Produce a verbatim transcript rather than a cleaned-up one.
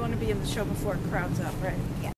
want to be in the show before it crowds up, right? Yeah.